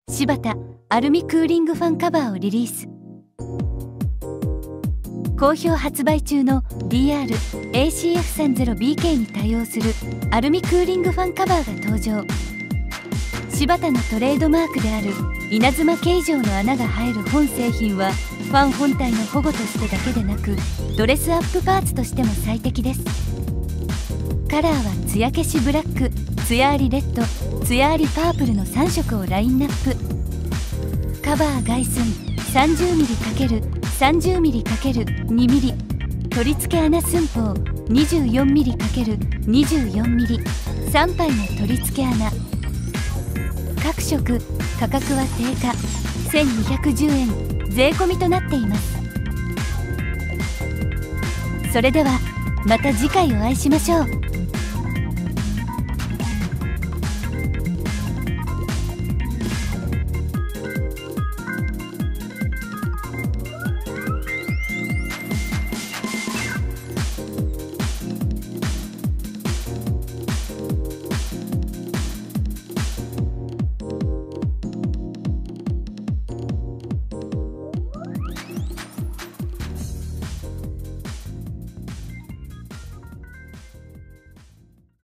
柴田アルミクーリングファンカバーをリリース。好評発売中の DR-ACF30BK に対応するアルミクーリングファンカバーが登場。柴田のトレードマークである稲妻形状の穴が入る本製品はファン本体の保護としてだけでなくドレスアップパーツとしても最適です。カラーは艶消しブラック、艶ありレッド、艶ありパープルの3色をラインナップ。カバー外寸 30mm×30mm×2mm、 取り付け穴寸法 24mm×24mm、 3杯の取り付け穴。各色価格は定価1210円税込みとなっています。それではまた次回お会いしましょう。